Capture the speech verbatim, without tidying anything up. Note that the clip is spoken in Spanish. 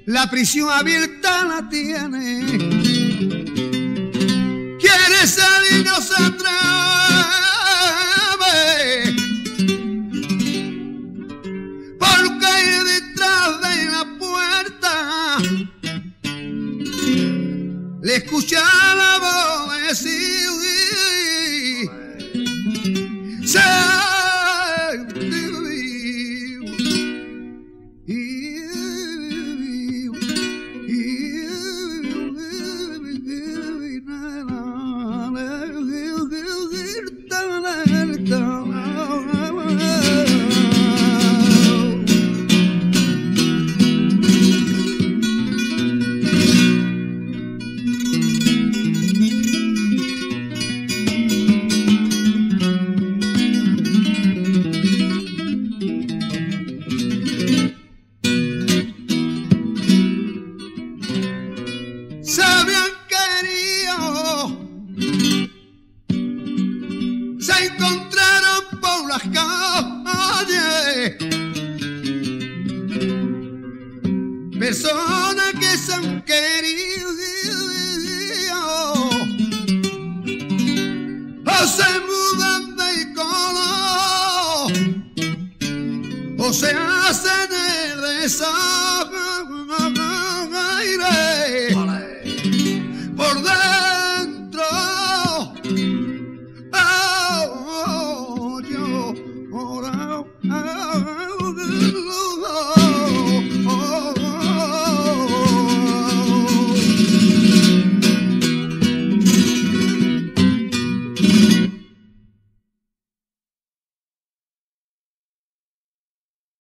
la prisión abierta la tiene. Quiere salir, no se atreve, porque detrás de la puerta le escucha la voz decir: se personas que se han querido o se mudan de color o se hacen el desaire por dentro. Oh, oh, yo, oh, oh, oh.